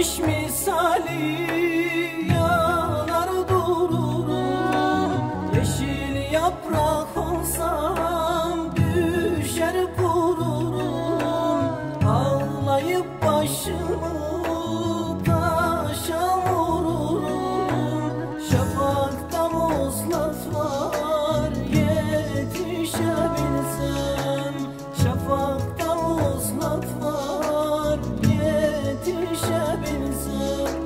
ateş misali yanar dururum. Yeşil yaprak olsam düşer kururum. Ağlayıp başımı taşa vururum. Şafakta muslat var yetişebilsem. Şafakta muslat var yetişebilsem.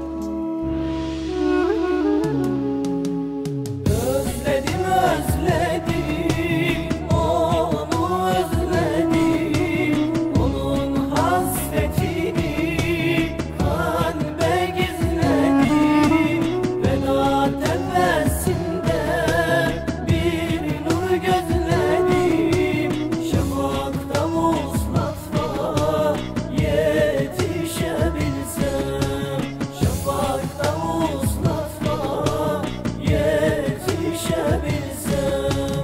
Özledim özledim onu özledim. Onun hasretini kalbe gizledim. Veda tepesinde bir nur gözledim. Şafakta muslat var yetişebilsem. Şafakta muslat var yetişebilsem.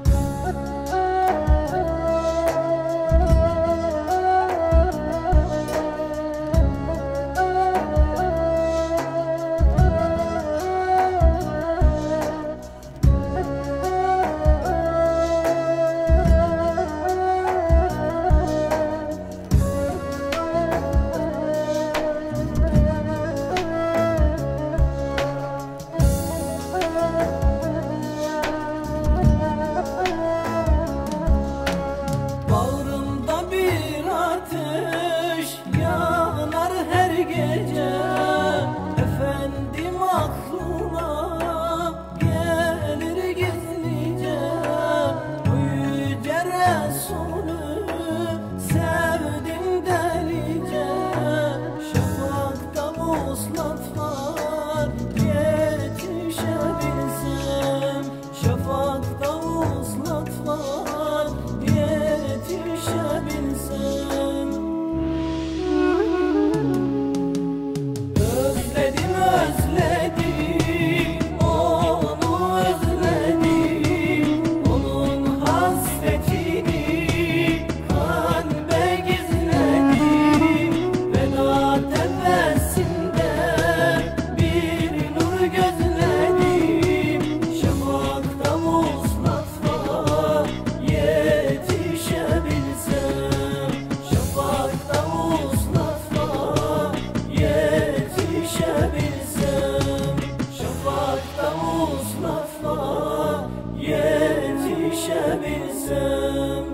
Bağrımda bir ateş yanar her gece. Efendim aklıma gelir gizlice. O yüce Resulü sevdim delice. Şafakta muslat var yetişebilsem. Şafakta muslat var yetişebilsem. Özledim özledim onu özledim. Onun hasretini kalbe gizledim. Veda tepesinde bir nur gözledim. Şafakta muslat var yetişebilsem. Şafakta muslat var yetişebilsem. Şafakta muslat var yetişebilsem.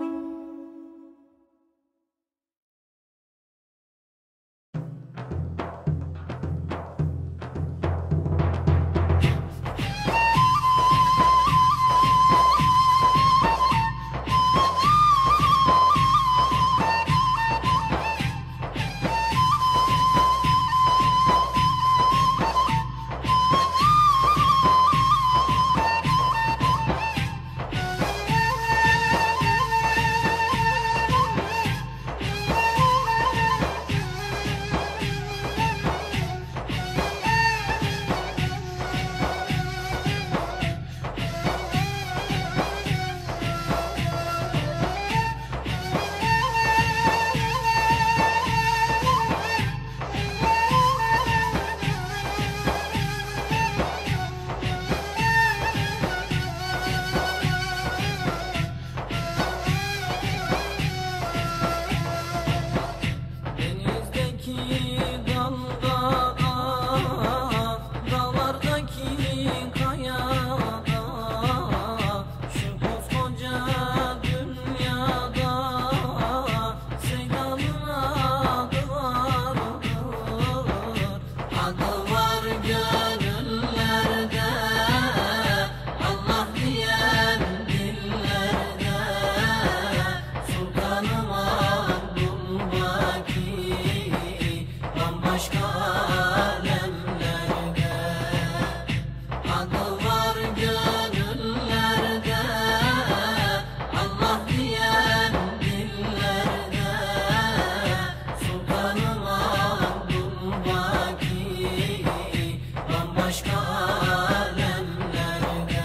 Denizdeki dalgada, dağlardaki kayada, şu koskoca dünyada Sevdanın adı vardır. Adı var gönüllerde, Allah diyen dillerde. Sultanım Abdülbaki bambaşka alemlerde. Adı var gönüllerde, Allah diyen dillerde. Sultanım Abdülbaki bambaşka alemlerde.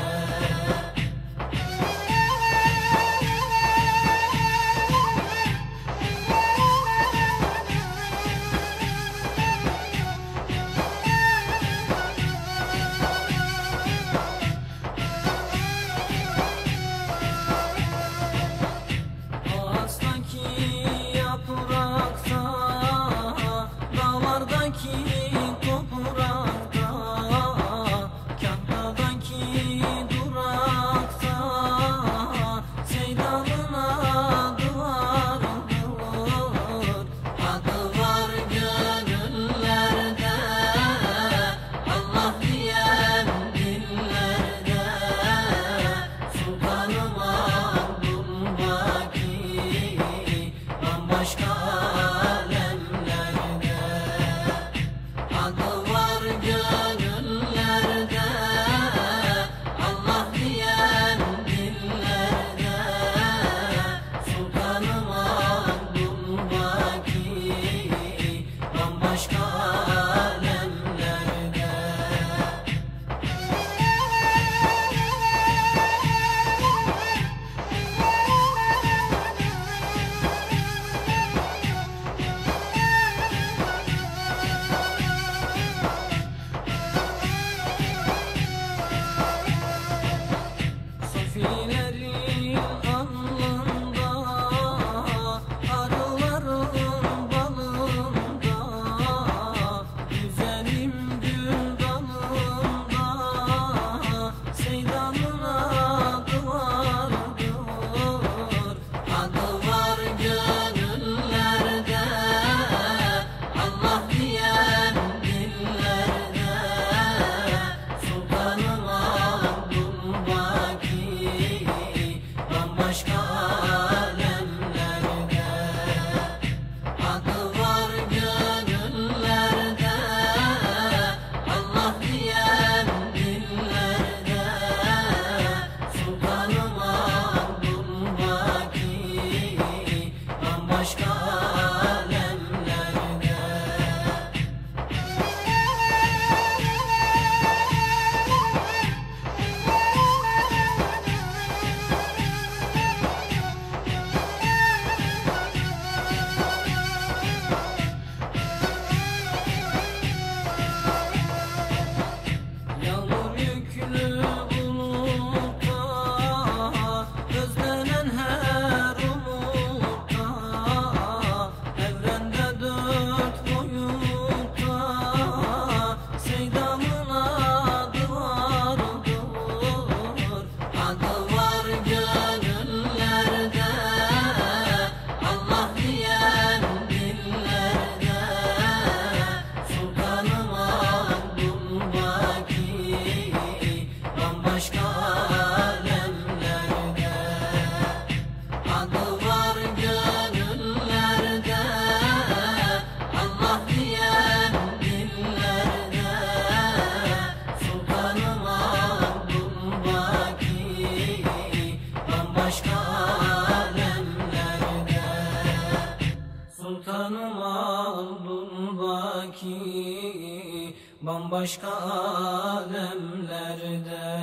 oldun baki, bambaşka alemlerde.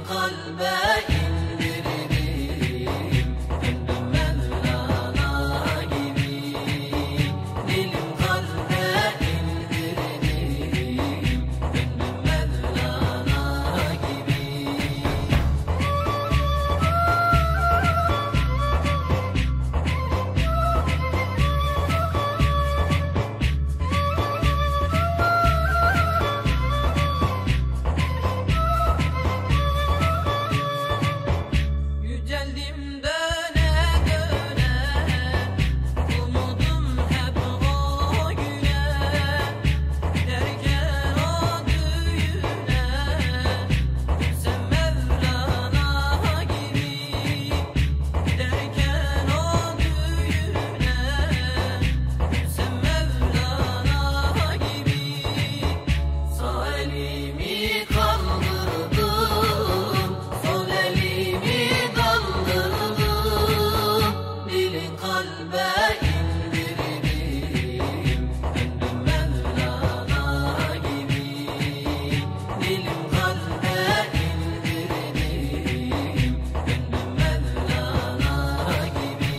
kalbe indiririm. Gönlüm Mevlana gibi. Dilim kalbe indiririm. Gönlüm Mevlana gibi. Yüceldim döne döne, umudum hep o güne. Giderken o düğüne, gülsem Mevlana gibi. Giderken o düğüne, gülsem Mevlana gibi. Sağ elimi kaldırdım, sol elimi daldırdım. Dilin kalbe indiririm. Gönlüm Mevlana gibi. Dilim kalbe indiririm. Gönlüm Mevlana gibi.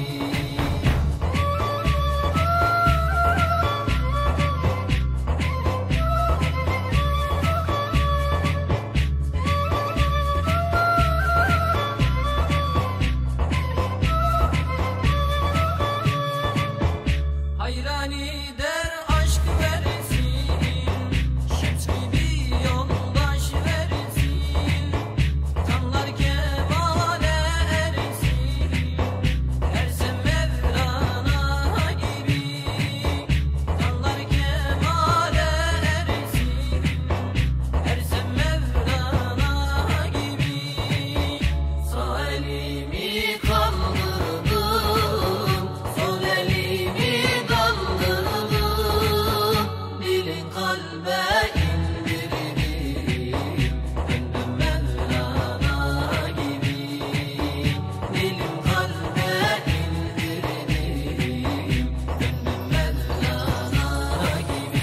Hayrani der aşk versin, şems gibi yoldaş versin. Kanlar kemale ersin, ersem Mevlana gibi. Kanlar kemale ersin, ersem Mevlana gibi. Sağ elimi kaldırdım, sol elimi daldırdım. Dilin kalbe indiririm. Gönlüm Mevlana gibi. Dilim kalbe indiririm. Gönlüm Mevlana gibi.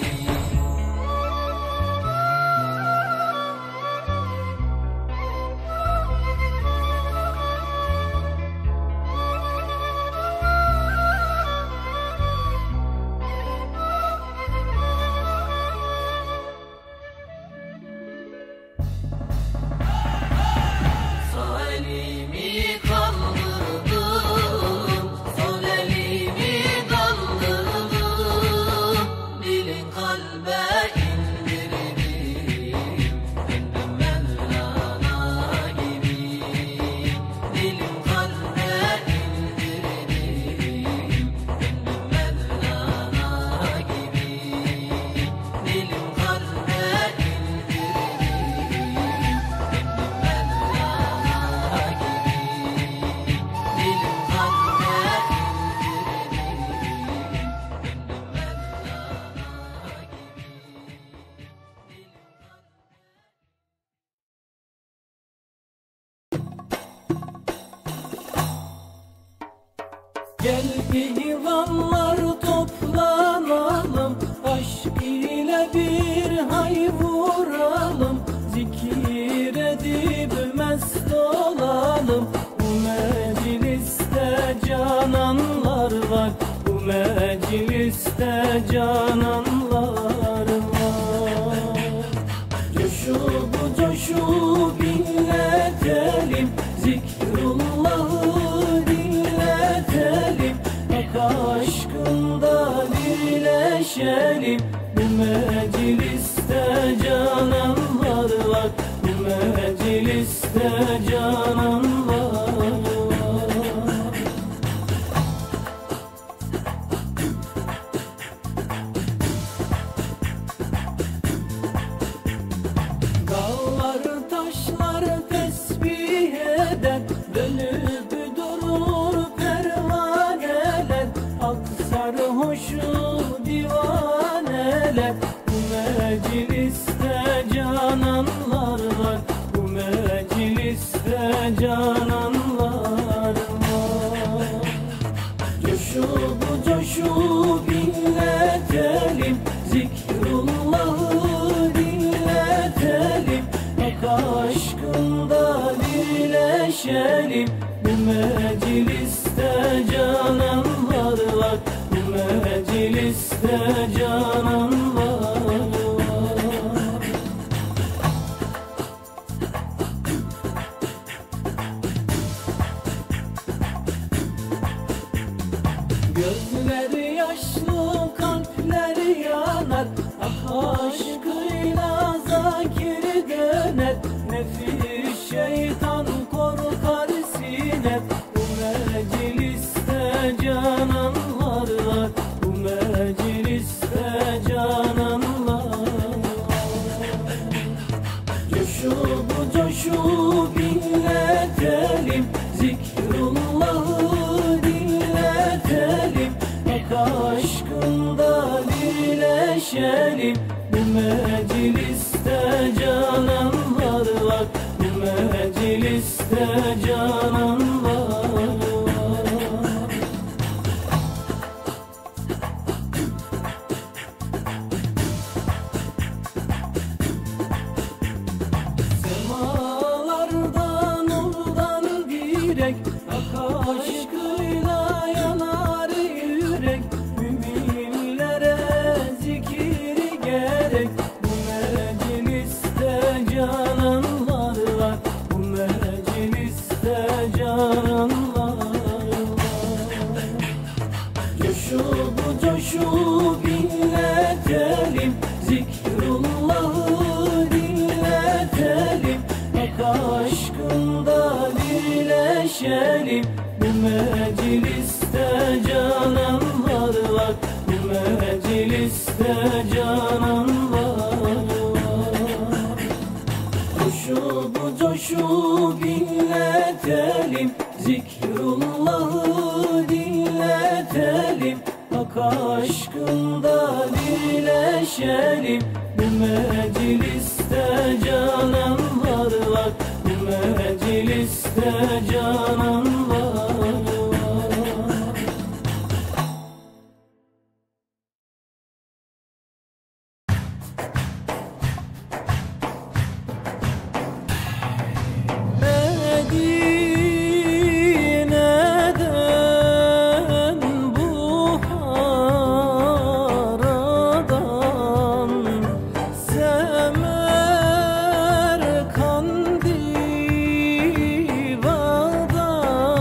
Sağ elimi kaldırdım, sol elimi daldırdım. Dilin kalbe indiririm. Gönlüm Mevlana gibi. Dilim kalbe indiririm. Gönlüm Mevlana gibi. Dilim kalbe indiririm. Gönlüm Mevlana gibi. Dilim kalbe Gel divanlar toplanalım, aşk ile bir hay vuralım. Zikir edip mest olalım. Bu mecliste cananlar var, bu mecliste cananlar var. Coşup coşup inletelim, zikrullahı dinletelim. Hak aşkında birleşelim. Bu mecliste cananlar var, bu mecliste cananlar var. Dağlar taşlar tesbih eder, dönüp durur pervaneler. Aksar hoşu divaneler. Bu mecliste cananlar var, bu mecliste cananlar var. Coşup coşup inletelim, zikrullahı dinletelim. Hak aşkında birleşelim. Bu mecliste cananlar var, bu mecliste cananlar var. Gözleri yaşlı, kalpleri yanar, ah aşkıyla zakir döner. Nefis şeytan korkar siner. Bu mecliste cananlar var, bu mecliste cananlar var. Coşup coşup inletelim, zikrullahı dinletelim. Hak aşkında birleşelim. Bu mecliste cananlar var, bu mecliste cananlar var. Semalardan nurdan direk, hak aşkıyla yanar yürek. Müminlere zikir gerek. Bu mecliste cananlar var, bu mecliste cananlar var. Coşup coşup inletelim, zikrullahı dinletelim. Hak aşkında birleşelim. Bu mecliste cananlar var, bu mecliste cananlar var. Coşup coşup inletelim, zikrullahı dinletelim. Hak aşkında birleşelim. Bu mecliste cananlar var, bu mecliste cananlar var. Medine'den Buhara'dan Semerkand diva'dan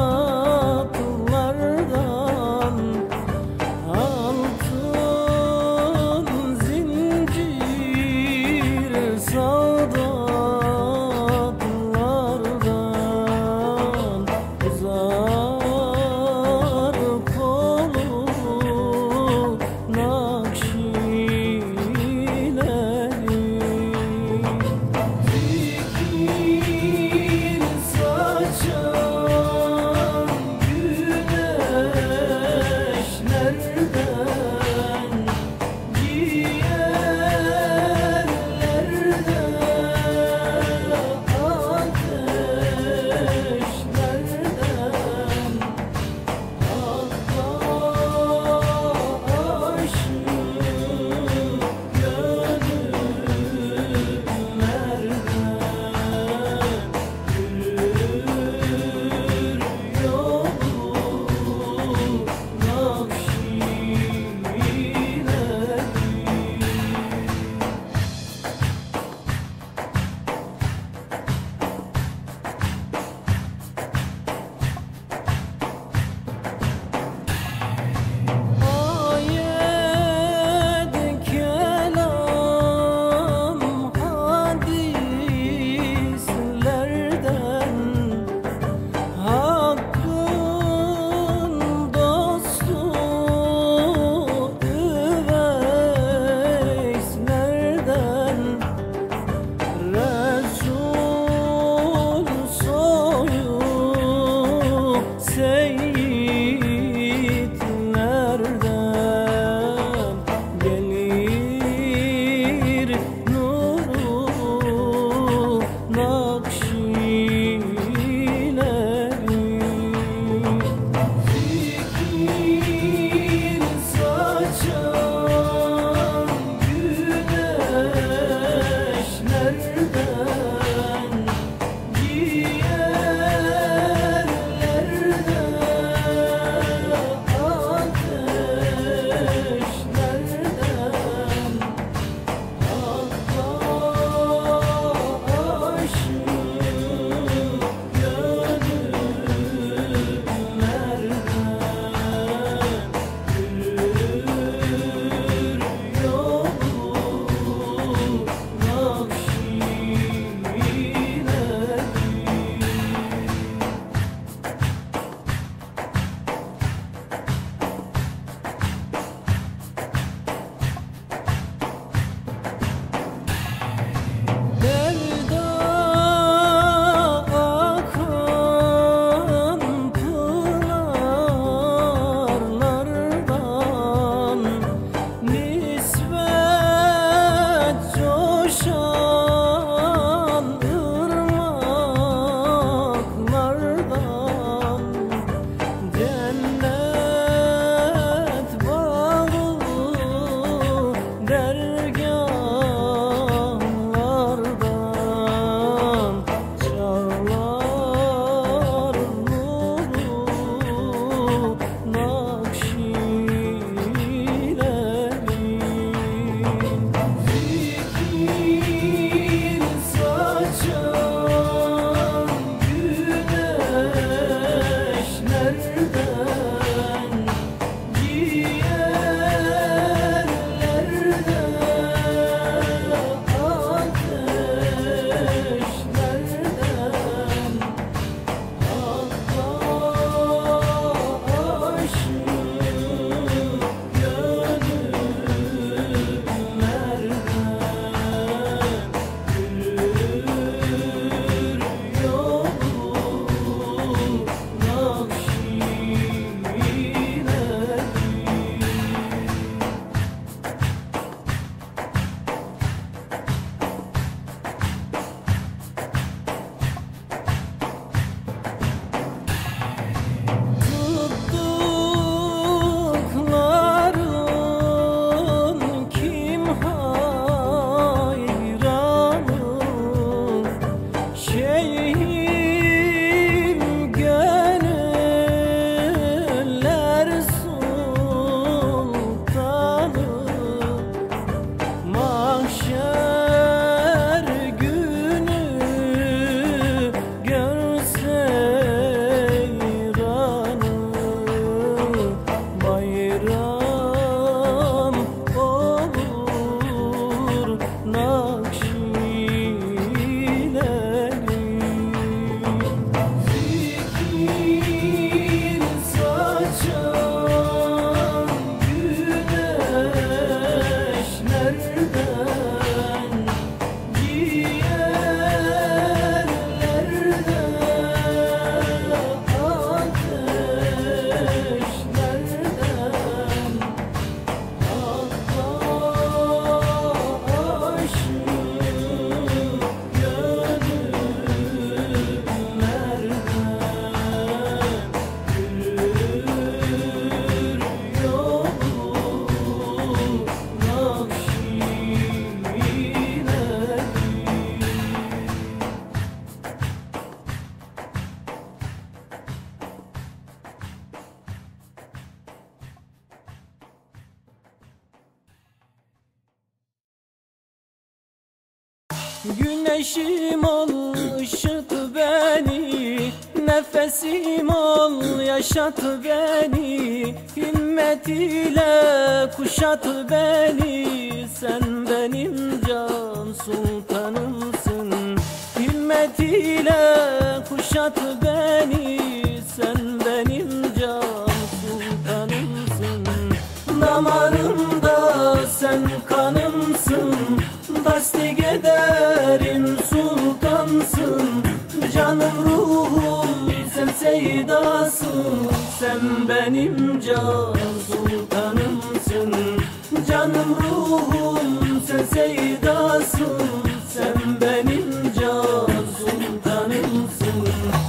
Güneşim ol, ışıt beni, nefesim ol, yaşat beni. Himmet ile kuşat beni, sen benim can sultanımsın. Himmet ile kuşat beni, sen benim can sultanımsın. Damarımda sen kanımsın, tasdik ederim sultansın. Canım ruhum sen seydasın, sen benim can sultanımsın. Canım ruhum sen seydasın, sen benim can sultanımsın.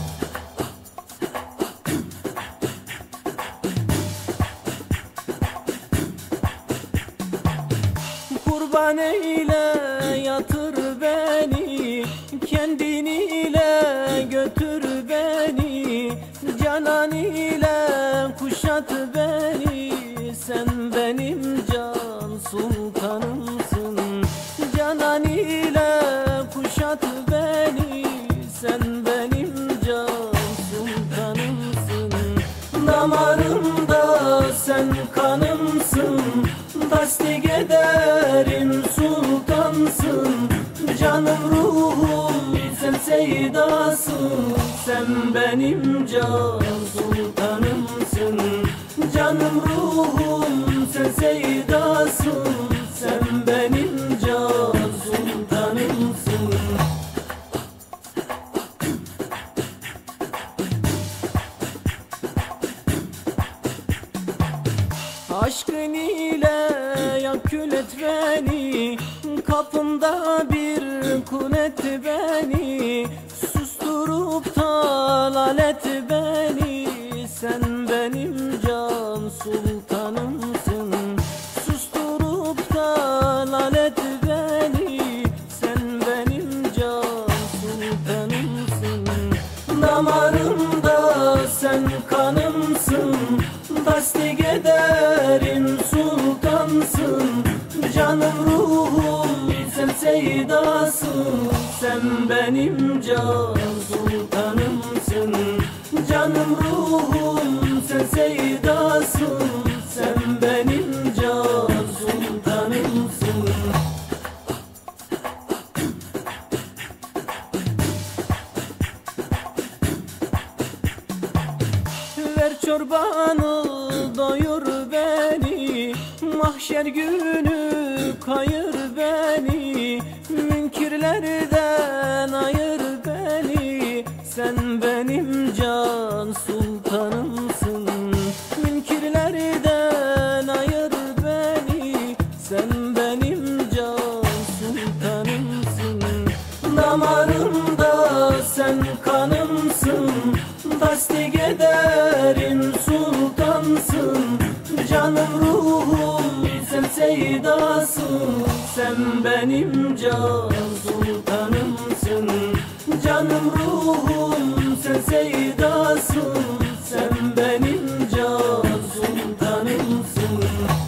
Kurban eyle yatır beni, kendiniyle götür beni. Canan ile kuşat beni, sen benim can sultanımsın. Canan ile kuşat beni, sen benim can sultanımsın. Damarımda sen kanımsın, tasdik ederim sultansın. Canım ruhum sen seydasın, sen benim can sultanımsın. Canım ruhum sen seydasın, sen benim can sultanımsın. Aşkın ile yakül et beni, kapında bir kul et beni. Susturup talal et beni, sen benim can sultanımsın. Susturup talal et beni, sen benim can sultanımsın. Damarımda sen kanımsın, tasdik ederim sultansın. Canım ruhum sen seydasın, sen benim can sultanımsın. Canım ruhum sen seydasın, sen benim can sultanımsın. Ver çorbanı doyur beni, mahşer günü kayır beni. Münkirlerden ayır beni, sen benim can sultanımsın. Münkirlerden ayır beni, sen benim can sultanımsın. Damarımda sen kanımsın, tasdik ederim sultansın. Canım ruhum sen seydasın, sen benim can sultanımsın. Canım ruhum sen seydasın, sen benim can sultanımsın.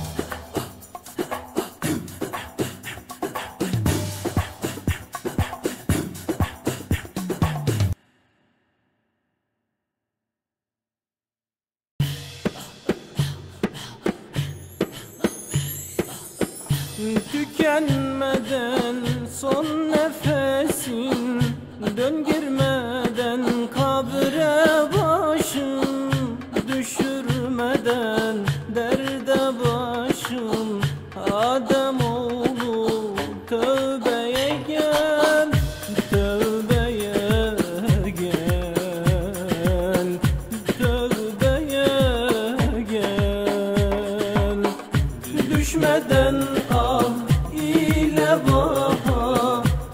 Tükenmeden son nefesin, dön girmeden kabre başım. Düşürmeden derde başım, Ademoğlu tövbeye gel, tövbeye gel, tövbeye gel. Düşmeden ah ile baha,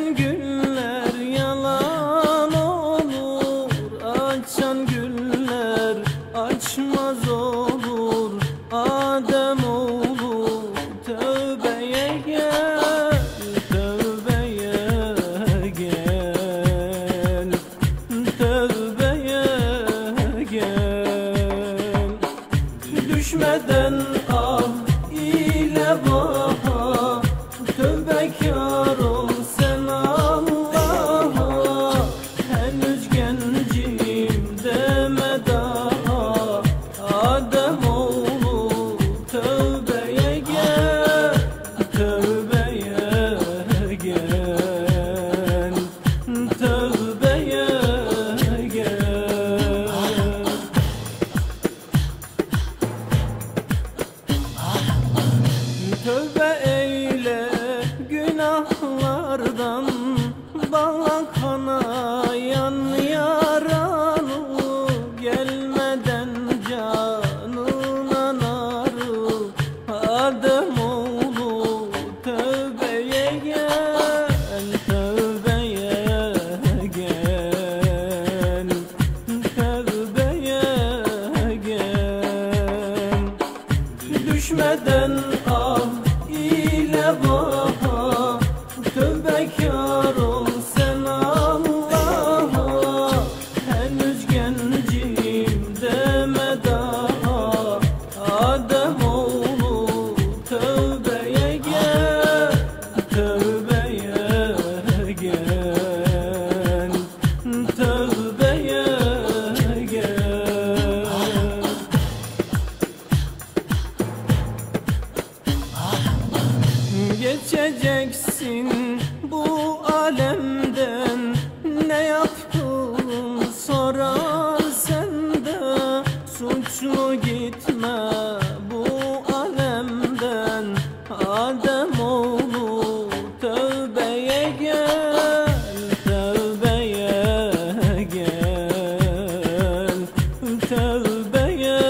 güller yalan olur, açan güller açmaz olur. Adem oğlu tövbeye gel, tövbeye gel, tövbeye gel. Düşmeden ah ile baha, tövbekar ol sen Allah'a. Henüz gencim deme daha, Adem oğlu tövbeye gel, tövbeye gel, tövbeye gel. Tövbe eyle günahlardan, bana kanayan yaranı, gelmeden canına narı. Adem oğlu tövbeye gel, tövbeye gel, tövbeye gel. Düşmeden ah ile baha, tövbekar ol sen Allah'a. Henüz gencim deme daha, Adem oğlu tövbeye gel, tövbeye gel, tövbeye gel. Geçeceksin bu alemden, ne yaptın sorar sende. Suçlu gitme bu alemden, Adem oğlu tövbeye gel, tövbeye gel, tövbeye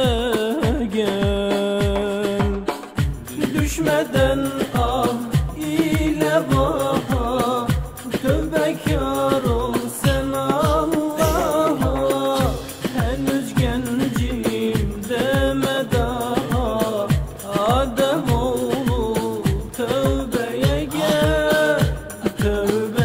gel. Düşmeden ah ile baha, tövbekar ol sen Allah'a. Henüz gencim deme daha, Adem oğlu tövbeye gel, tövbeye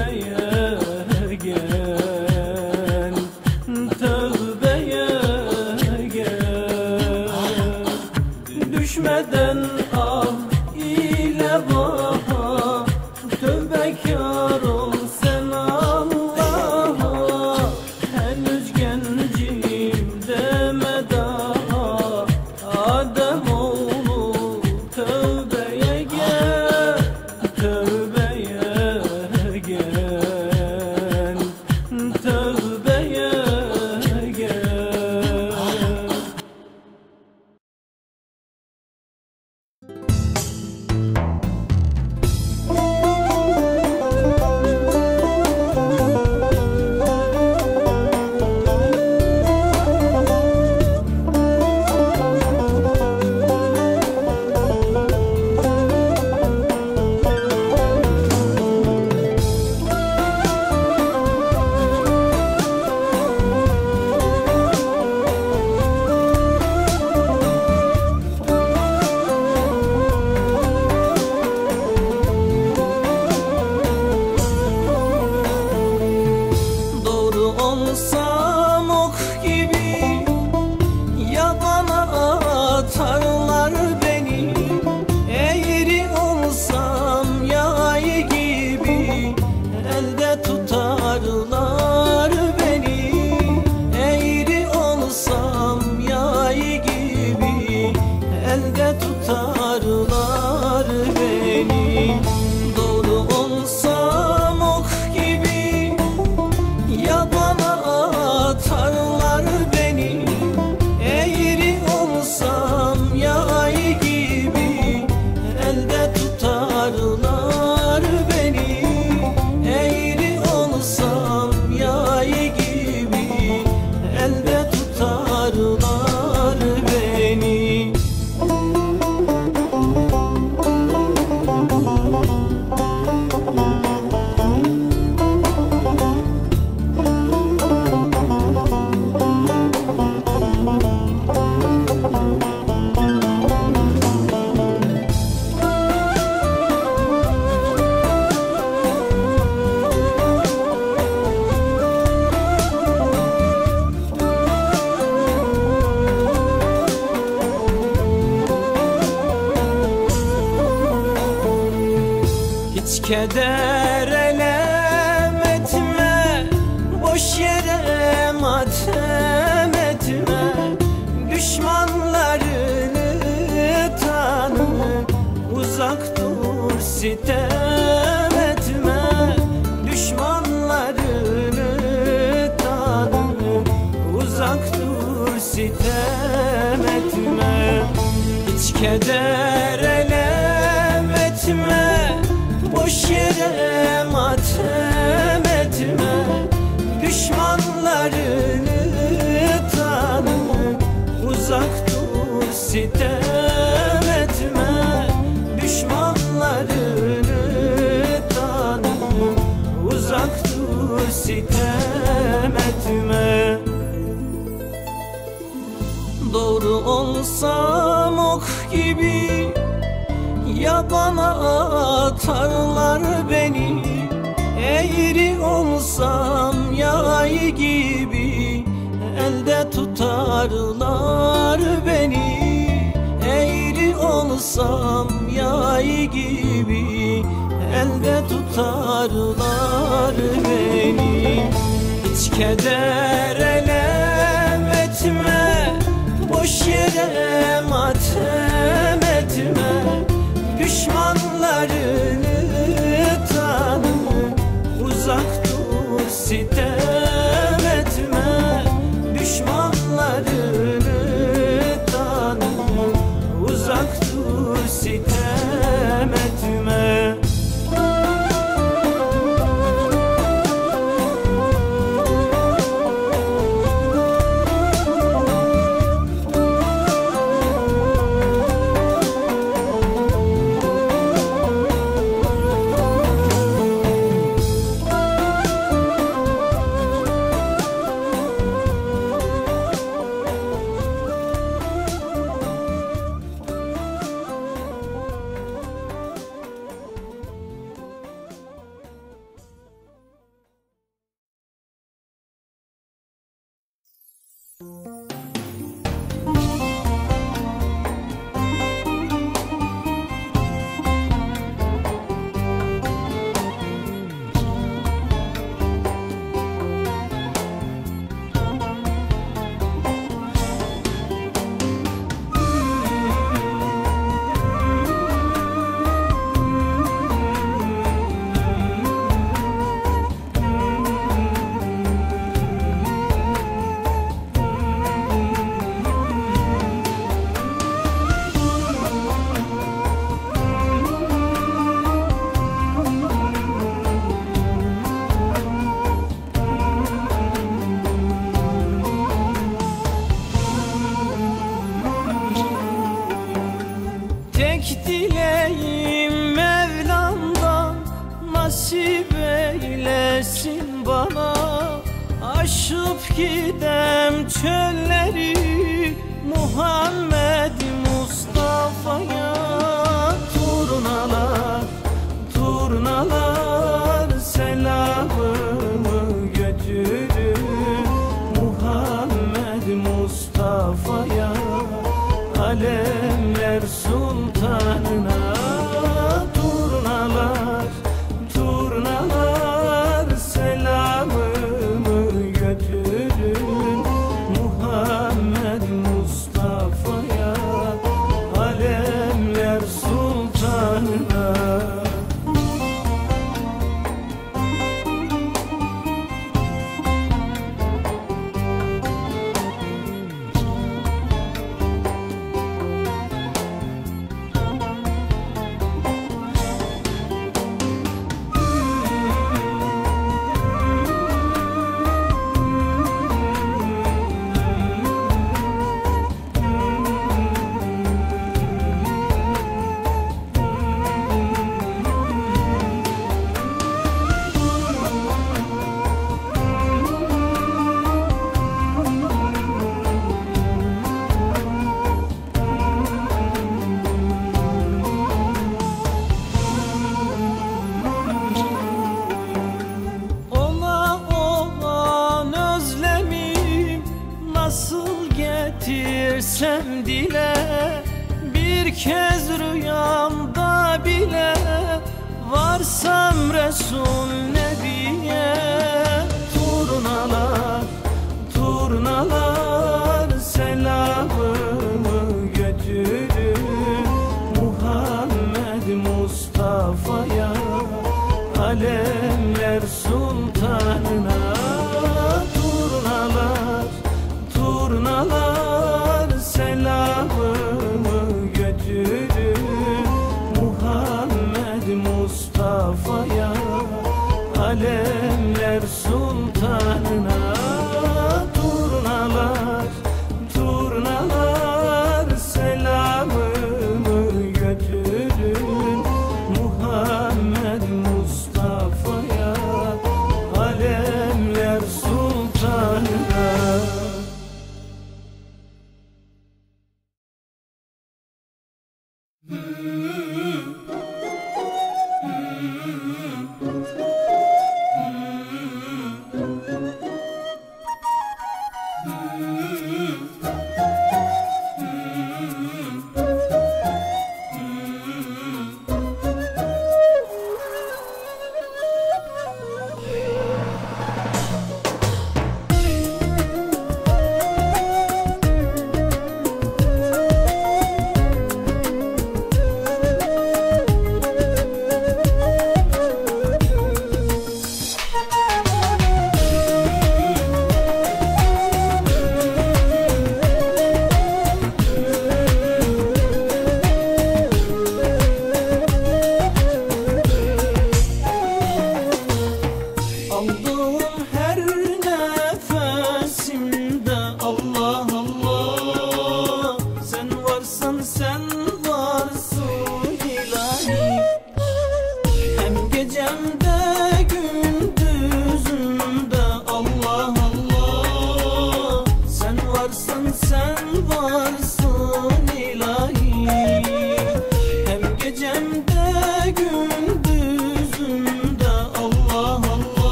keder elem etme, boş yere matem etme. Düşmanlarını tanı, uzak dur sitem etme. Düşmanlarını tanı, uzak dur sitem etme. Hiç keder elem etme, boş yere matem etme. Düşmanlarını tanı, uzak dur sitem etme. Düşmanlarını tanı, uzak dur sitem etme. Doğru olsam ok gibi yabana atarlar beni. Eğri olsam yay gibi elde tutarlar beni. Eğri olsam yay gibi elde tutarlar beni. Hiç keder elem etme, boş yere matem etme. Düşmanlarını tanı, uzak dur sitem etme. Düşmanlarını tanı, uzak dur sitem etme. Tek dileğim Mevlam'dan nasip eylesin bana. Aşıp gidem çölleri Muhammed Mustafa'ya. Turnalar, turnalar selamımı götürün Muhammed Mustafa'ya. Alemler sultanına. Turnalar, turnalar selamımı götürün Muhammed Mustafa'ya. Alemler sultanına. getirsem dile, bir kez rüyamda bile varsam Resul Nebiye turnalar, turnalar selamımı götürün Muhammed Mustafa'ya, alemler sultanına. Turnalar, turnalar selamımı götürün Muhammed Mustafa'ya, alemler sultanına. Turnalar, turnalar selamımı götürün Muhammed Mustafa'ya, alemler sultanına.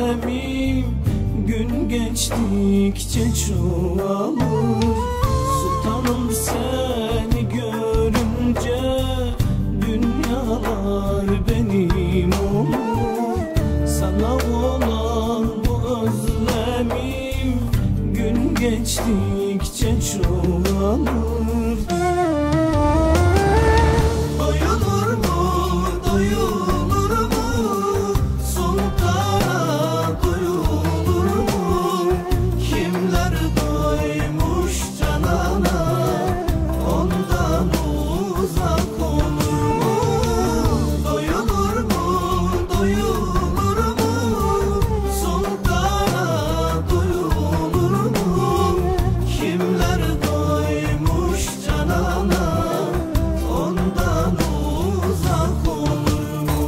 özlemim gün geçtikçe çoğalır. Sultanım seni görünce dünyalar benim olur. Sana olan bu özlemim gün geçtikçe çoğalır. Doyulur mu, doyulur mu? Sultana doyulur mu? Kimler doymuş canana, ondan uzak olur mu? Doyulur mu, doyulur mu? Sultana doyulur mu? Kimler doymuş canana, ondan uzak olur mu?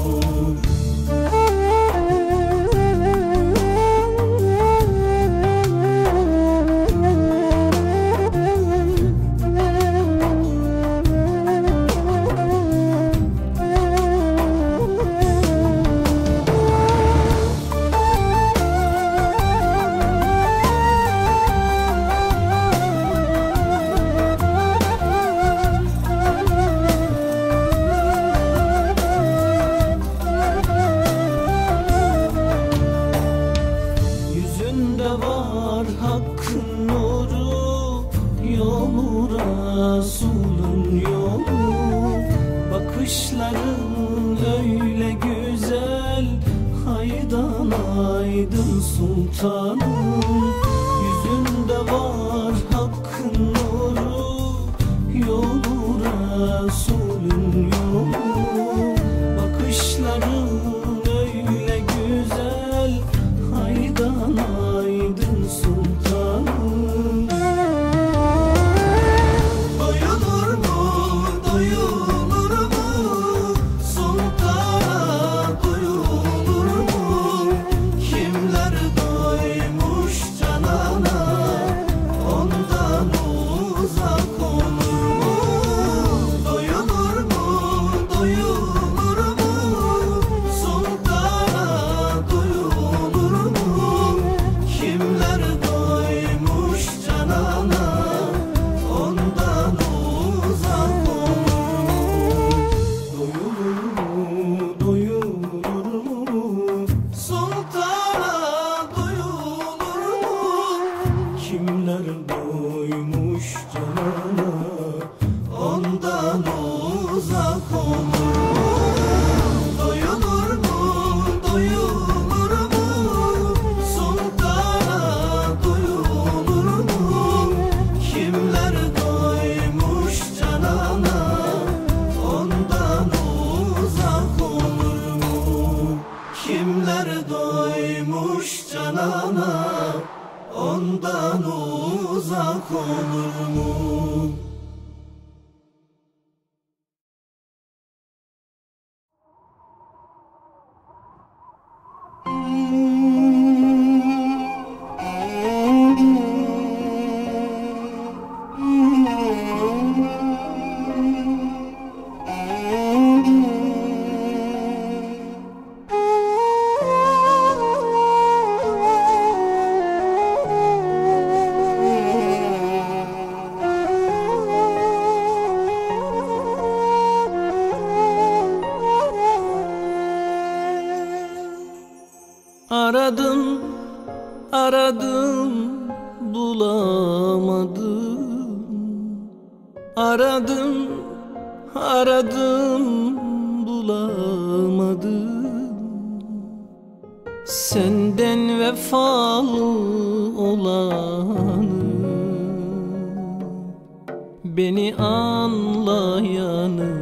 Yüzünde var hakkın nuru, yolu Resulün yolu. Bakışların öyle güzel, haydan aydın sultanım. Yüzünde var hakkın nuru, yolu Resulün yolu. Bakışların öyle güzel, haydan aydın sultanım. Doyulur mu, doyulur mu? Sultana doyulur mu? Kimler doymuş canana, ondan uzak olur mu? Doyulur mu, doyulur mu? Sultana doyulur mu? Kimler doymuş canana, ondan uzak olur mu? Doyulur mu, doyulur mu? Sultana doyulur mu? Kimler doymuş canana, ondan uzak olur mu? Doyulur mu, doyulur mu? Sultana doyulur mu? Kimler doymuş canana, ondan uzak olur mu? Kimler doymuş canana, ondan uzak olur mu? Aradım, aradım, bulamadım. Aradım, aradım, bulamadım. Senden vefalı olanı, beni anlayanı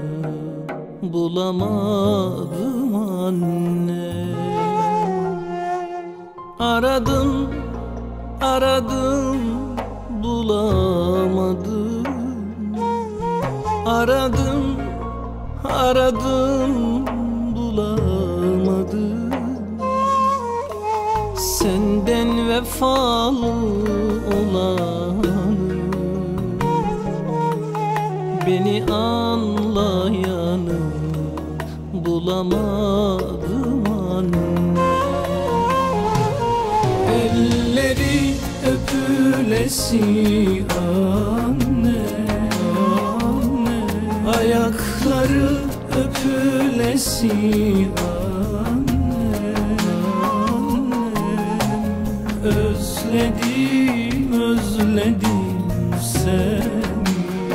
bulamadım anne. Aradım, aradım, bulamadım. Aradım, aradım, bulamadım. Senden vefalı olanı, beni anlayanı bulamadım anne. öpülesi anne, anne. Ayakları öpülesi anne, anne. Özledim, özledim seni.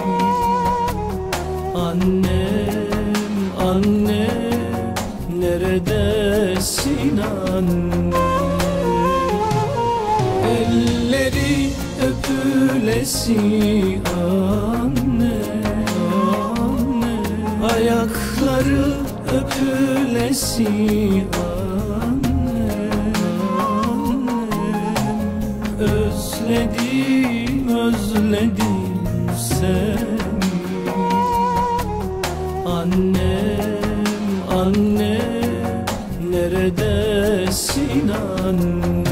Annem, annem, neredesin anne? Elleri öpülesi anne, anne. Ayakları öpülesi anne, anne. Özledim, özledim seni. Annem, annem, neredesin anne?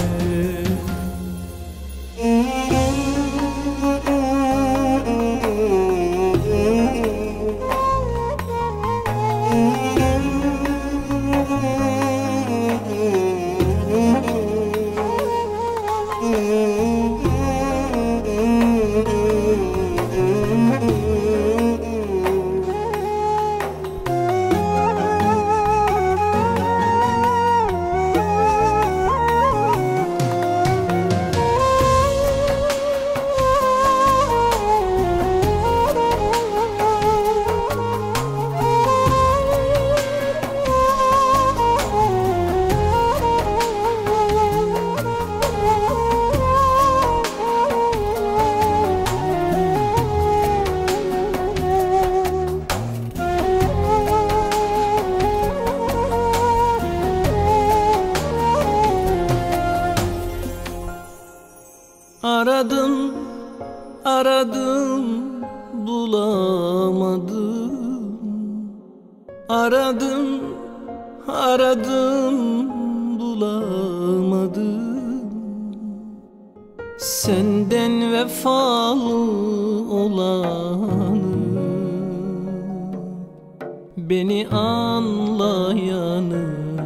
Aradım, aradım, bulamadım. Aradım, aradım, bulamadım. Senden vefalı olanı, beni anlayanı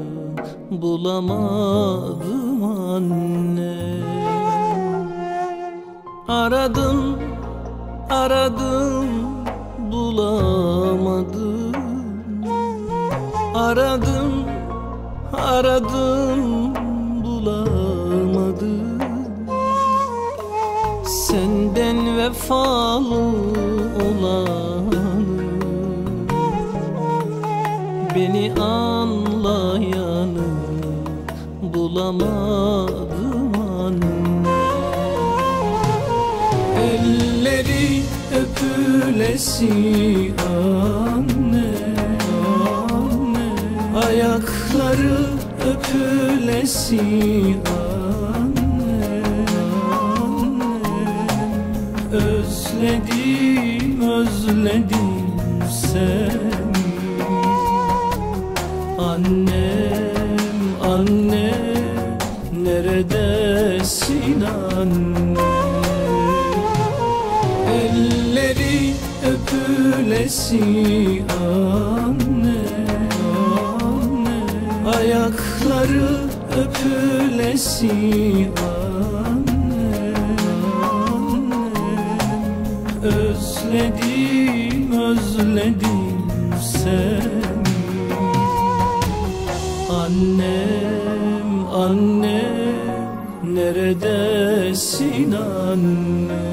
bulamadım anne. Aradım, aradım, bulamadım. Aradım, aradım, bulamadım. Senden vefalı olanı, beni anlayanı bulamadım anne. Elleri öpülesi anne, anne. Ayakları öpülesi anne, anne. Özledim, özledim seni. Annem, annem, neredesin anne? Elleri öpülesi anne, anne. Ayakları öpülesi anne, anne. Özledim, özledim seni. Annem, annem, neredesin anne?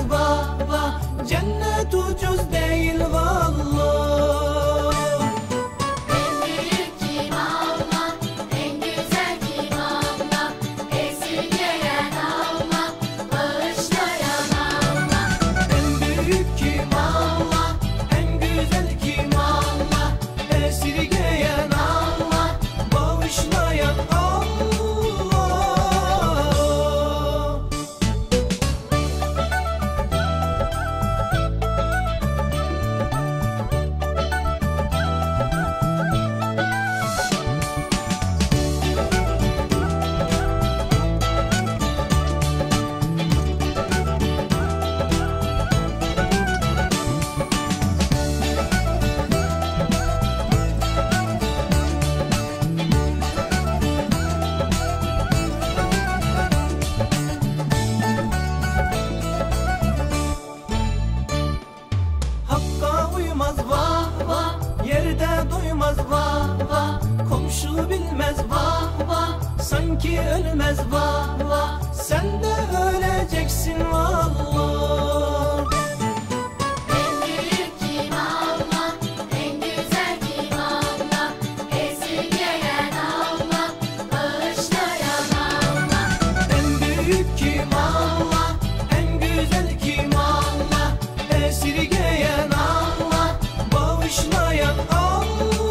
vah vah, cennet ucuz değil vallah. En büyük kim Allah, en güzel kim Allah, esirgeyen Allah, bağışlayan Allah. En büyük kim Allah, en güzel kim Allah, esirgeyen Allah, bağışlayan Allah. Hakka uymaz vah vah, yerde duymaz vah vah, komşu bilmez vah vah, sanki ölmez vah vah, sen de öleceksin vallah. En büyük kim Allah, en güzel kim Allah, esirgeyen Allah, bağışlayan Allah. En büyük kim Allah, en güzel kim Allah, esirgeyen Allah, bağışlayan Allah.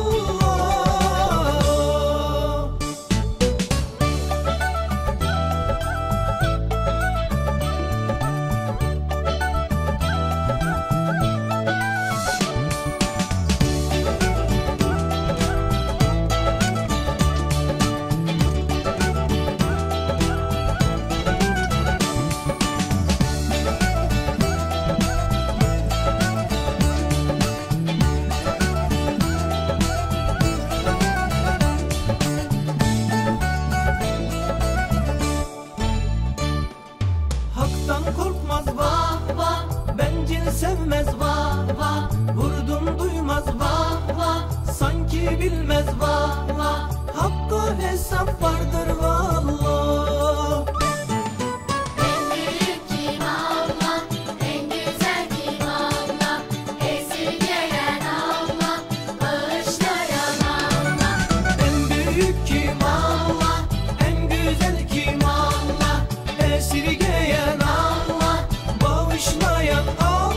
Hak'tan korkmaz vah vah, bencil sevmez vah vah, vurdum duymaz vah vah, sanki bilmez vah vah, Hakk'a hesap vardır vallah. En büyük kim Allah, en güzel kim Allah, esirgeyen Allah, bağışlayan Allah. En büyük kim Allah, en güzel kim Allah, esirgeyen Allah, bağışlayan Allah.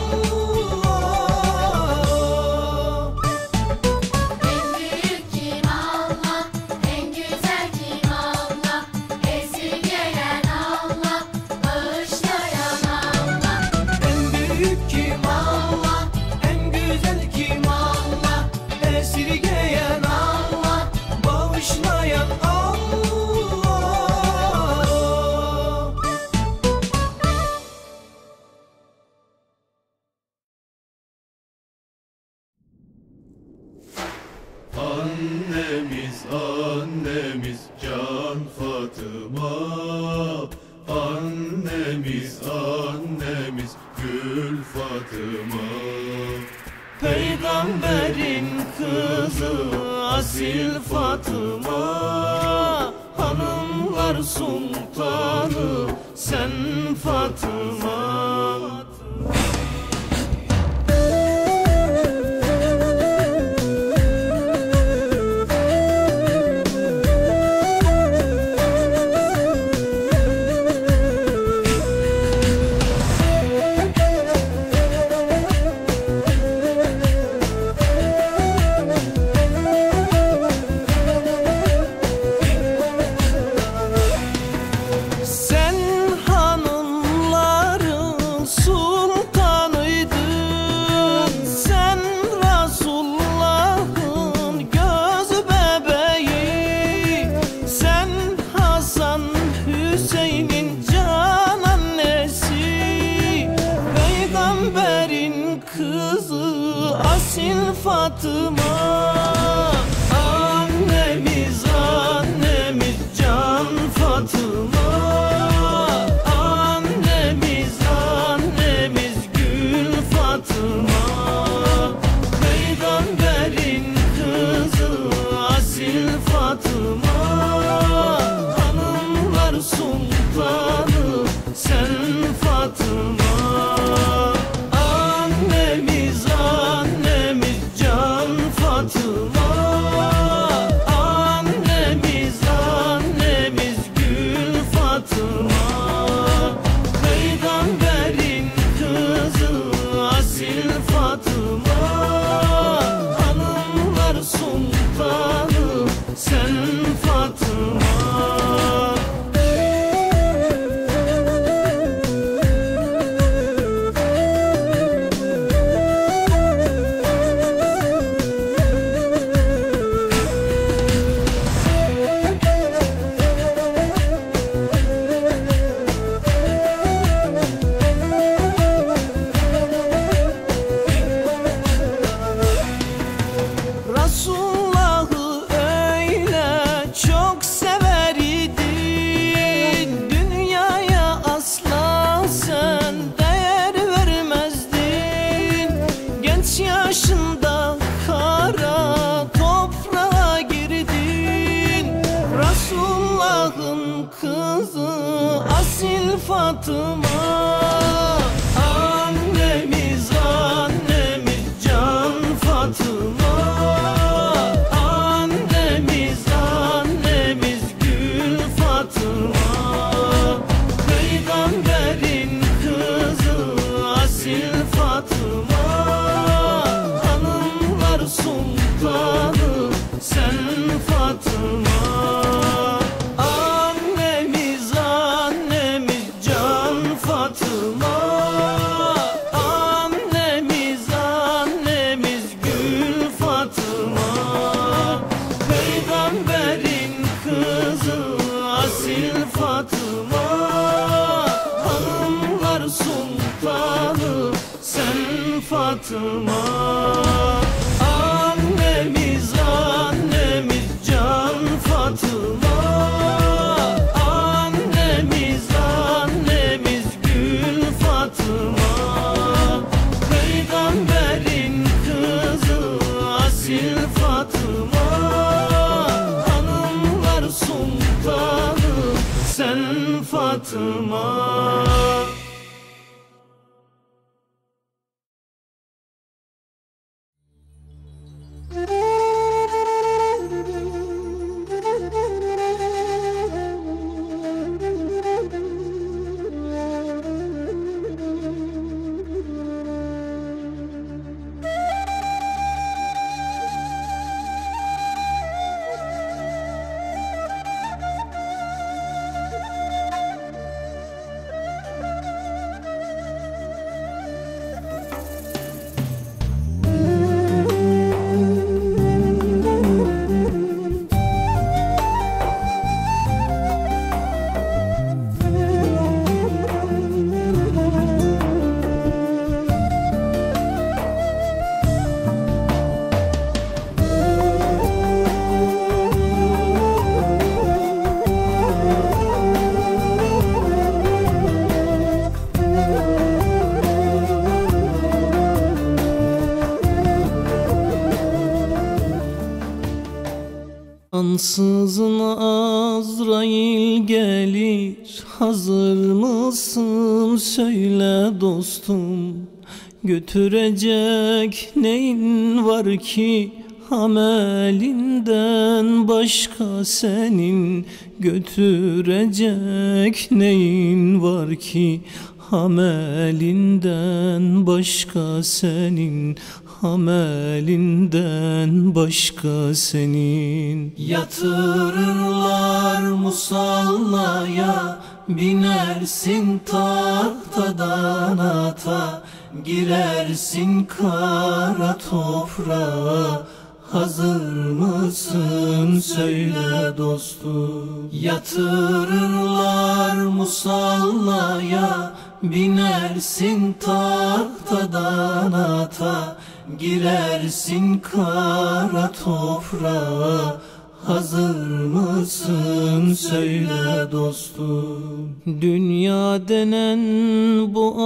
En büyük kim Allah, en güzel kim Allah, esirgeyen Allah, bağışlayan Allah. En büyük kim Allah, en güzel kim Allah, esirgeyen Allah, bağışlayan Allah. Annemiz, annemiz Can Fatıma, annemiz, annemiz Gül Fatıma. Peygamberin kızı asil Fatıma, hanımlar sultanı sen Fatıma. Sen hanımların sultanıydın, sen Resulullah'ın göz bebeği, sen Hasan Hüseyin'in can annesi, Peygamberin kızı asil Fatıma. Annemiz, annemiz Can Fatıma, annemiz, annemiz Gül Fatıma. Peygamberin kızı asil Fatıma, hanımlar sultanı sen Fatıma. Peygamberin kızı asil Fatıma, hanımlar sultanı sen Fatıma. Resulullah'ı öyle çok sever idin, dünyaya asla sen değer vermezdin. Genç yaşında kara toprağa girdin, Resulullah'ın kızı asil Fatıma. Annemiz annemiz can Fatıma, annemiz annemiz gül Fatıma. Peygamberin kızı asil Fatıma, hanımlar sultanı sen Fatıma. Annemiz annemiz can Fatıma, annemiz annemiz gül Fatıma. Peygamberin kızı asil Fatıma, hanımlar sultanı sen Fatıma. Annemiz annemiz can Fatıma, annemiz annemiz gül Fatıma. Peygamberin kızı asil Fatıma, hanımlar sultanı sen Fatıma. Ansızın Azrail gelir, hazır mısın söyle dostum. Götürecek neyin var ki amelinden başka senin? Götürecek neyin var ki amelinden başka senin? Amelinden başka senin. Yatırırlar musallaya, binersin tahtadan ata, girersin kara toprağa. Hazır mısın söyle dostum. Yatırırlar musallaya, binersin tahtadan ata, girersin kara toprağa. Hazır mısın söyle dostum. Dünya denen bu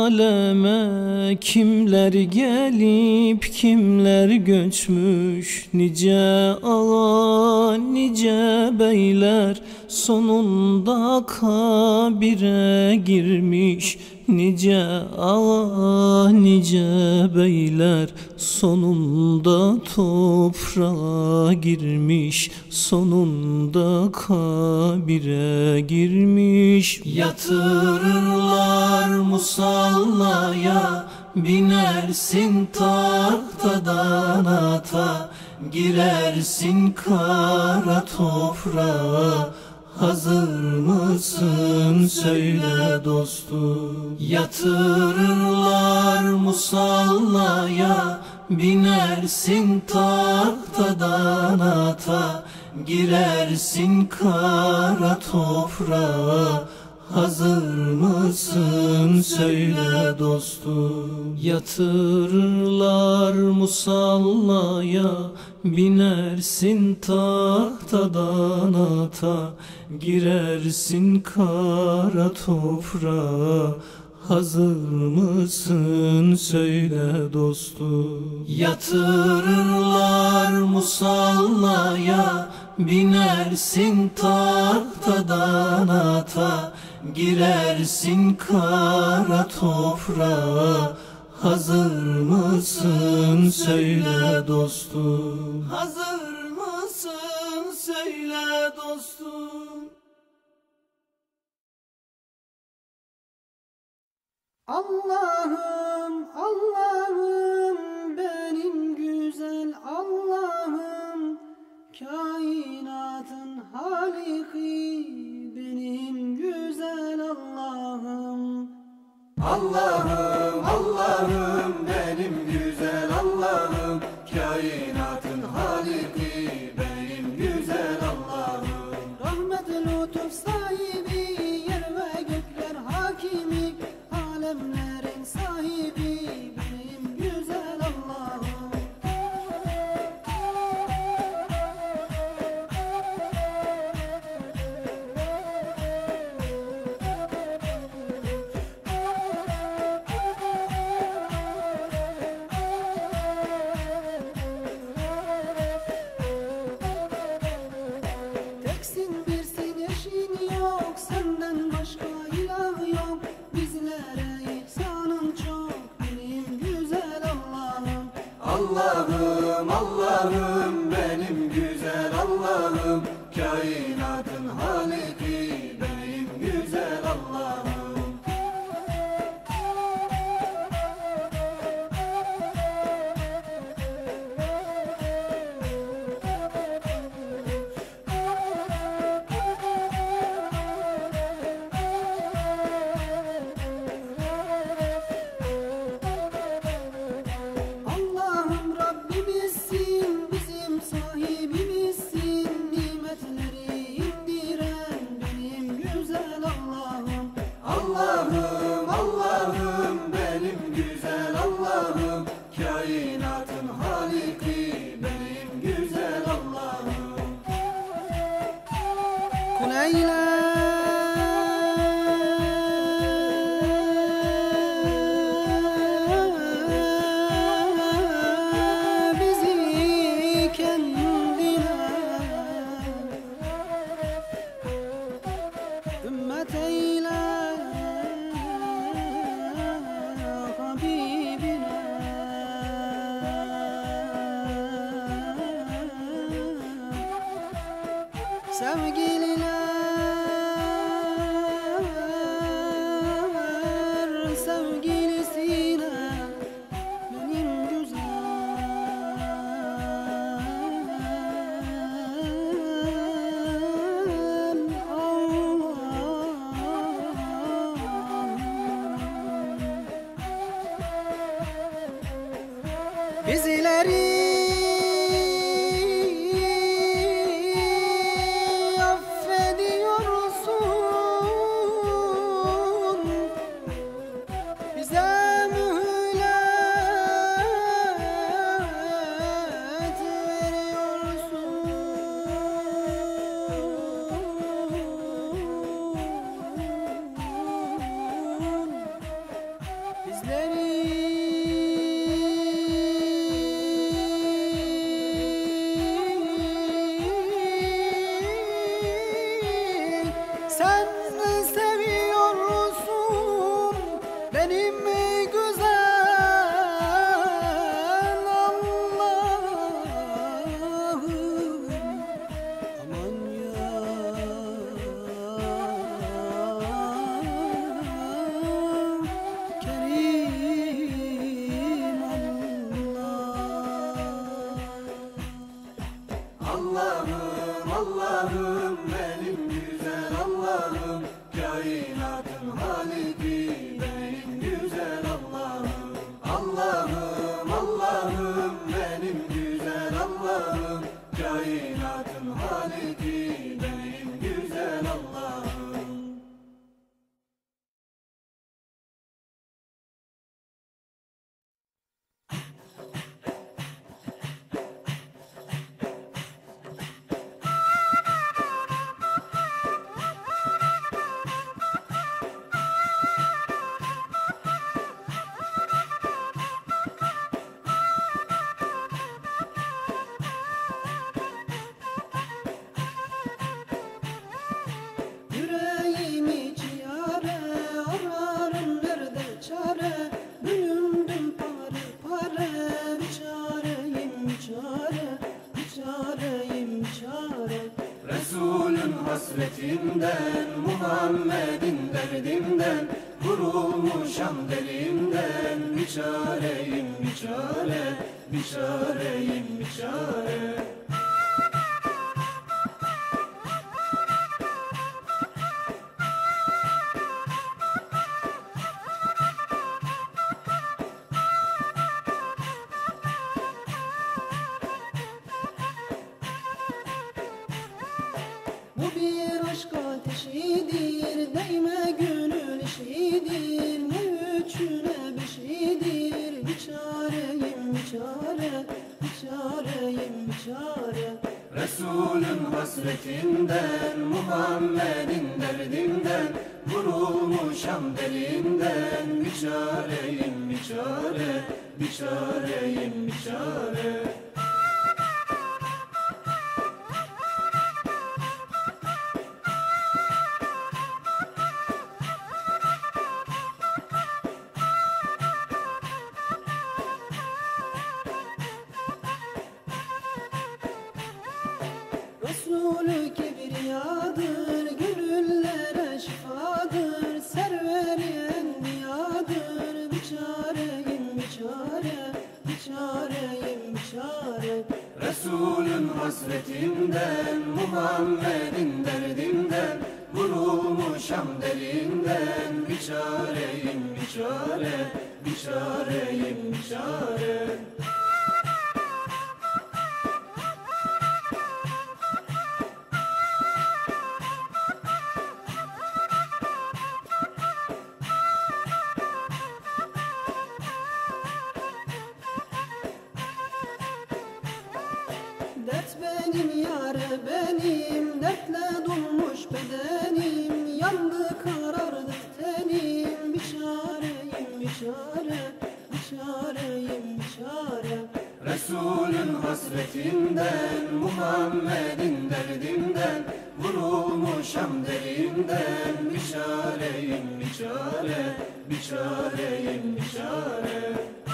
aleme kimler gelip kimler göçmüş, nice ağa nice beyler sonunda kabire girmiş. Nice ağa nice beyler sonunda toprağa girmiş, sonunda kabire girmiş. Yatırırlar musallaya, binersin tahtadan ata, girersin kara toprağa. Hazır mısın söyle dostum? Yatırırlar musallaya, binersin tahtadan ata, girersin kara toprağa. Hazır mısın söyle dostum? Yatırırlar musallaya, binersin tahtadan ata, girersin kara toprağa. Hazır mısın söyle dostum? Yatırırlar musallaya, binersin tahtadan ata, girersin kara toprağa. Hazır mısın söyle dostum? Hazır mısın söyle dostum? Allah'ım, Allah'ım, benim güzel Allah'ım, kainatın haliki, benim güzel Allah'ım. Allah'ım, Allah'ım, benim güzel Allah'ım, kainatın haliki, benim güzel Allah'ım. Rahmet lütuf sahibi, yer ve gökler hakimi, alemlerin sahibi, benim güzel Allah'ım. Teksin birsin eşin yok, senden başka ilah yok. Bizlere ihsanın çok, benim güzel Allah'ım. Allah'ım, Allah'ım, benim güzel Allah'ım, kainatın haliki, benim güzel Allah'ım. Allah'ım Rabbimizsin, bizim sahibimizsin, nimetleri indiren benim güzel Allah'ım. Allah'ım, Allah'ım, benim güzel Allah'ım, kainatın haliki, benim güzel Allah'ım. Kul eyle bizi kendine, ümmet eyle Habibine. Sevgililer sevgilisine, benim güzel Allah'ım. Bizleri affediyorsun, bize mühlet veriyorsun. Sen mi seviyorsun benim güzel Allah'ım? Aman ya Kerim Allah. Allah'ım Allah'ım benim güzel Allah'ım, kainatın haliki benim güzel Allah'ım. Allah'ım Allah'ım benim güzel Allah'ım, kainatın haliki benim güzel Allah'ım. Yüreğimi çare ararım nerede çare, bölündüm pare pare, bir çareyim çare, bir çareyim çare. Resulün hasretinden, Muhammed'in derdinden, vurulmuşam derinden, bir çareyim bir çare, bir çareyim bir çare. Bu bir aşk ateşidir, değme gönül işidir, ne üçüne bir şeydir, bir çareyim bir çare, bir çareyim bir çare. Resulün hasretinden, Muhammed'in derdinden, vurulmuşam derinden, bir çareyim bir çare, bir çareyim bir çare. Resulü kibriyadır, gönüllere şifadır, serveri enbiyadır, bir çareyim bir çare, bir çareyim bir çare. Resulün hasretinden, Muhammed'in derdinden, vurulmuşam derinden, bir çareyim bir çare, bir çareyim bir çare. Dert benim yare benim, dertle dolmuş bedenim, yandı karardı tenim, bir çareyim bir çare, bir çareyim bir çare. Resulün hasretinden, Muhammed'in derdinden, vurulmuşam derinden, bir çareyim bir çare, bir çareyim bir çare.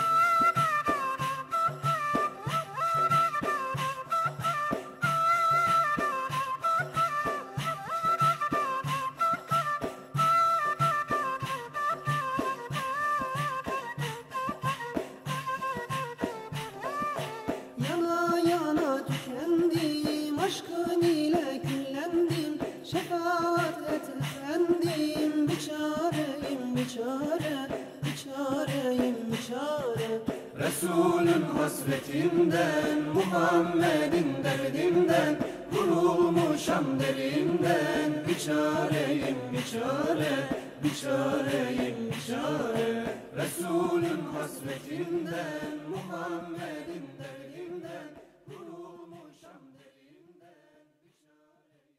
Yana yana tükendim, aşkın ile küllendim, şefaat et efendim, bir çareyim bir çare, bir çareyim bir çare. Resulün hasretinden, Muhammed'in derdinden, vurulmuşam derinden, bir çareyim bir çare, bir çareyim bir çare. Resulün hasretinden, Muhammed'in derdinden, vurulmuşam derinden, bir çareyim.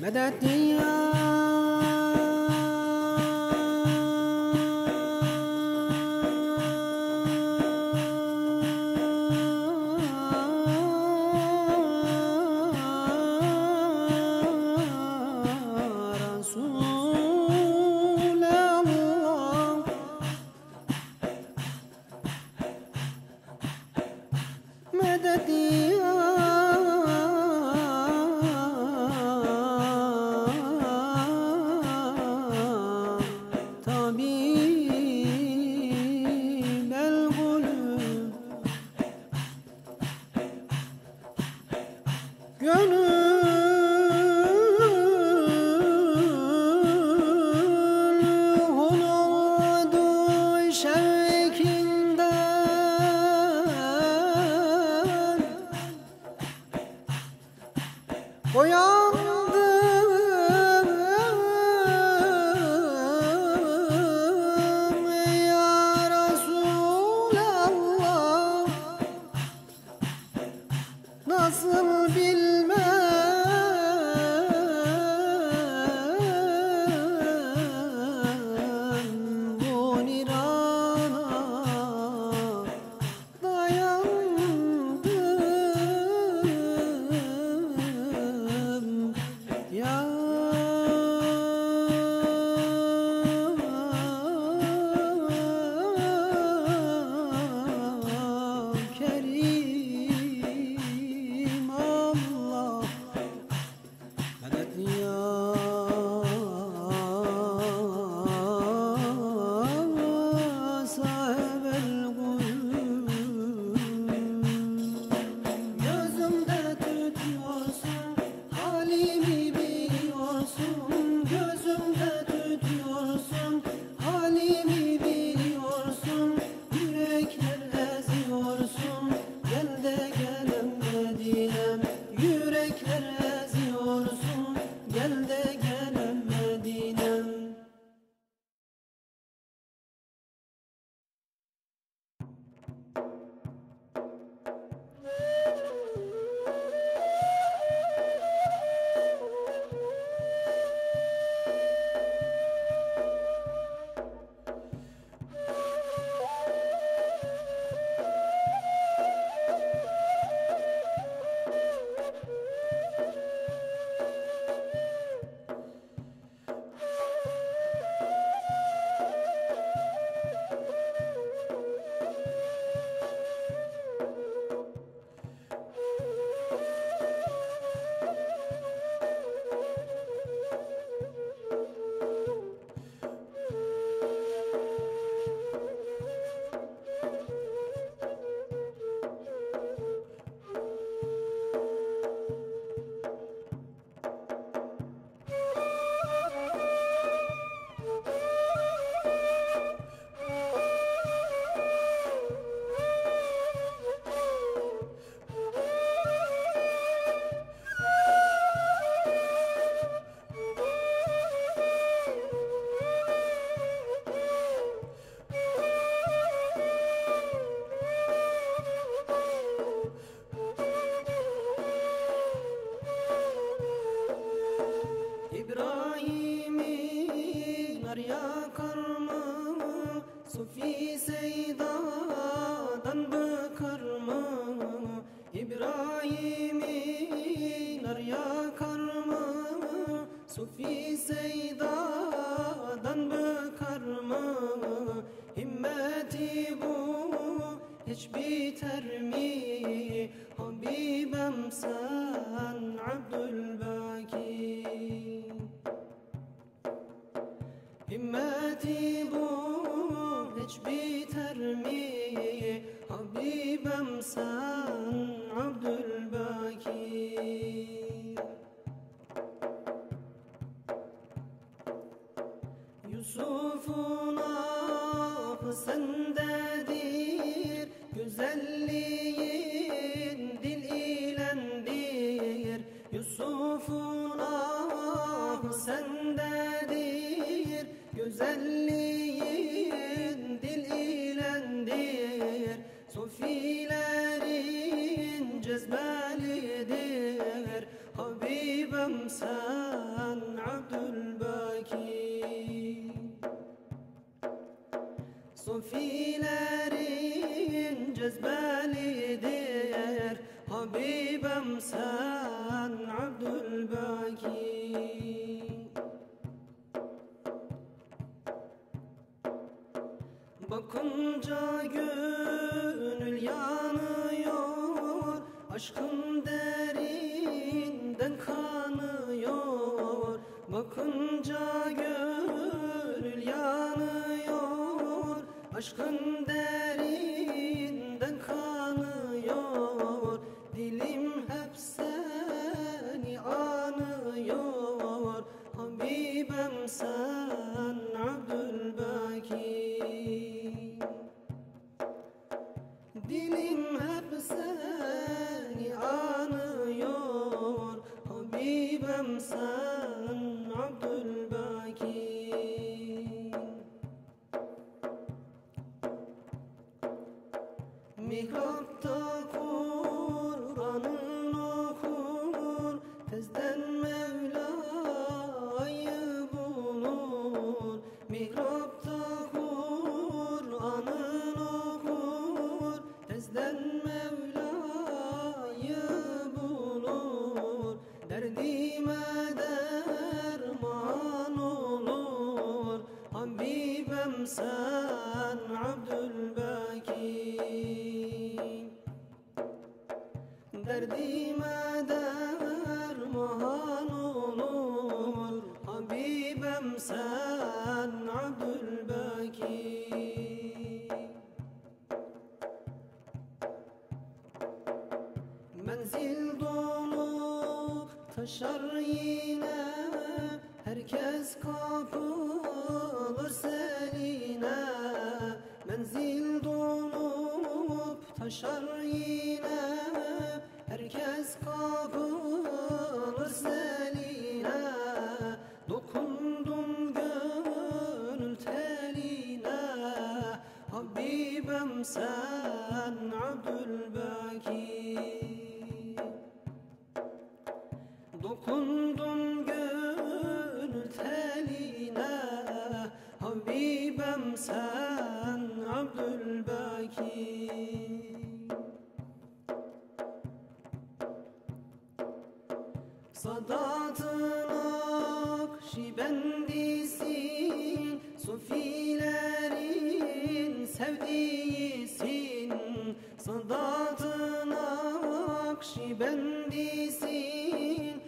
medet ya nasıl bilmem bu nirana dayandım ya Kerim Allah medet ya sahibel guyub gözümde tutuyorsun halimi biliyorsun gözümde tutuyorsun halimi biliyorsun yürekler eziyorsun gel de gelem Medinem yürekler eziyorsun gel de gelem Medinem İbrahim'i nar yakar mı? Sufi Seyda'dan bıkar mı? İbrahim'i nar yakar mı? Sufi Seyda'dan bıkar mı? Himmeti bu hiç biter mi? Habibem sen Abdülbaki himmeti bu hiç biter mi? Habibem sen Abdülbaki Yusuf'un ahı sendedir güzelliğin dil ilendir Yusuf'un ahı sendedir güzelliğin dil ilendir Sufilerin cezbelidir Habibem sen Bakınca gönül yanıyor, aşkın derinden kanıyor. Bakınca gönül yanıyor, aşkın derinden kanıyor. Dilim hep seni anıyor, Habibem sen Abdülbaki. Dilim hep seni anıyor, Habibem sen Abdülbaki. Mihrapta Kur'an'ın okur, tezden Mevla'yı bulur. Mihrapta Kur'an'ın okur, tezden Mevla'yı bulur. Derdime derman olur, Habibem sen Abdülbaki. Derdime derman olur, Habibem sen Abdülbaki. Menzil dolup taşar yine, herkes kapılır seline. Menzil dolup taşar yine, herkes kapılır seline. Dokundum gönül teline, Habibem sen Abdülbaki. Dokundum gönül teline, Habibem sen Abdülbaki. Sadatın Akşibendisin, Sufilerin sevdiğisin. Sadatın Akşibendisin,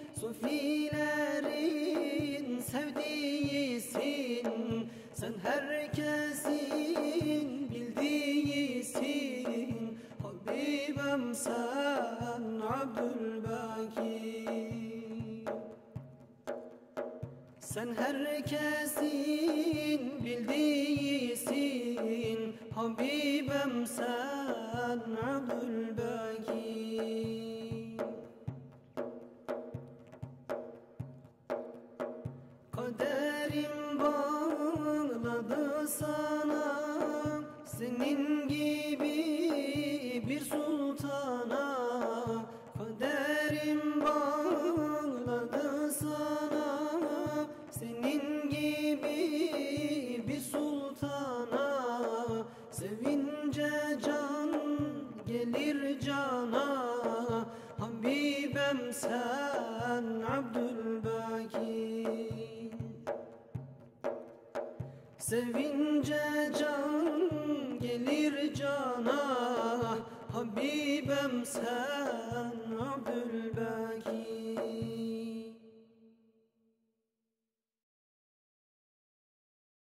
Sufilerin sevdiğisin. Sen herkesin bildiğisin, Habibem sen Abdülbaki. Sen herkesin bildiğisin, Habibem sen Abdülbaki. Kaderim bağladı sana, senin gibi bir sultana. Kaderim bağladı sana, senin gibi bir sultana. Sevince can gelir cana, Habibem sen Abdülbaki. Sevince can gelir cana, Habibem sen